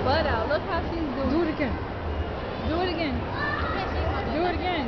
butt out. Look how she's doing. Do it again. Do it again. Do it again.